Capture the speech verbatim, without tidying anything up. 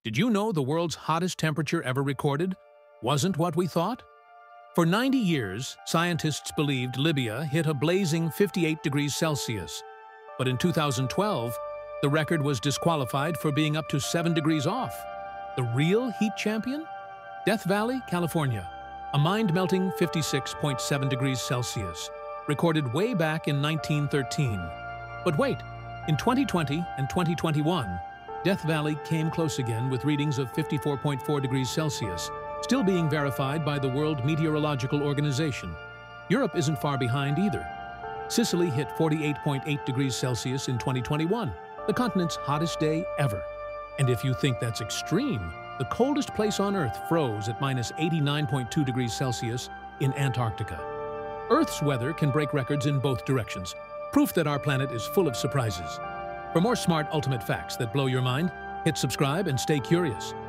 Did you know the world's hottest temperature ever recorded wasn't what we thought? For ninety years, scientists believed Libya hit a blazing fifty-eight degrees Celsius. But in two thousand twelve, the record was disqualified for being up to seven degrees off. The real heat champion? Death Valley, California. A mind-melting fifty-six point seven degrees Celsius, recorded way back in nineteen thirteen. But wait, in twenty twenty and twenty twenty-one, Death Valley came close again with readings of fifty-four point four degrees Celsius, still being verified by the World Meteorological Organization. Europe isn't far behind either. Sicily hit forty-eight point eight degrees Celsius in twenty twenty-one, the continent's hottest day ever. And if you think that's extreme, the coldest place on Earth froze at minus eighty-nine point two degrees Celsius in Antarctica. Earth's weather can break records in both directions, proof that our planet is full of surprises. For more smart ultimate facts that blow your mind, hit subscribe and stay curious.